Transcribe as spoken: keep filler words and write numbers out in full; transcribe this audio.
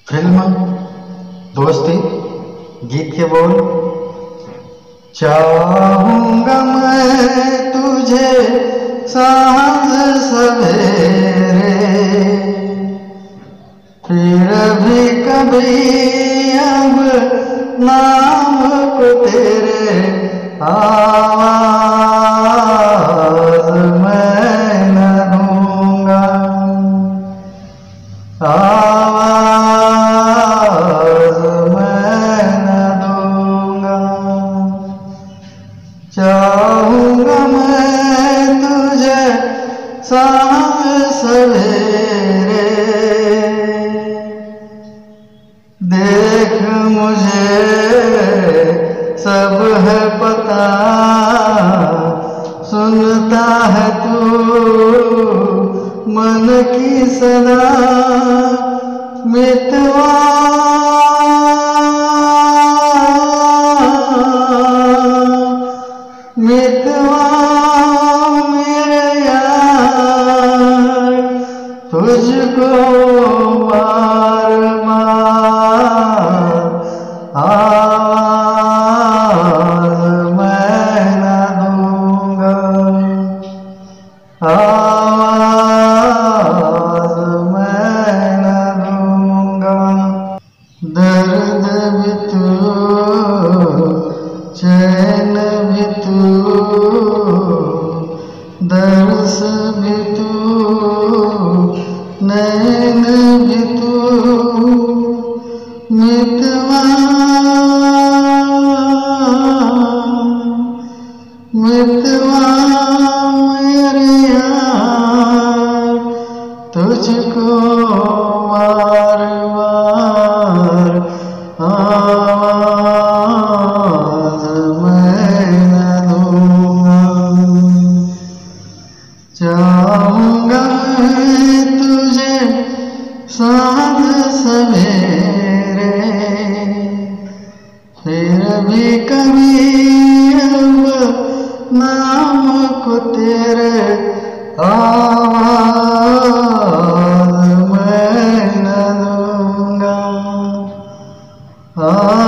Film दोस्ती गीत के बोल। चाहूंगा मैं तुझे सांझ सवेरे, फिर भी कभी अब नाम को तेरे आवाज मैं न दूंगा, आवाज मैं न दूंगा। चाहूंगा मैं तुझे सांझ सवेरे, देख मुझे सब है पता, सुनता है तू मन की सदा। मितवा मितवा मेरे यार, तुझको बार बार आवाज मैं न दूंगा, आवाज मैं न दूंगा। दर्द भी तू, चैन भी तू, दर्स भी तू, नैन भी तू। मितवा मितवा मेरे यार, तुझको बार बार आवाज मैं न दूंगा। चाहूंगा मैं तुझे सांझ सवेरे, फिर भी कभी अब नाम को तेरे आवाज मैं न दूंगा।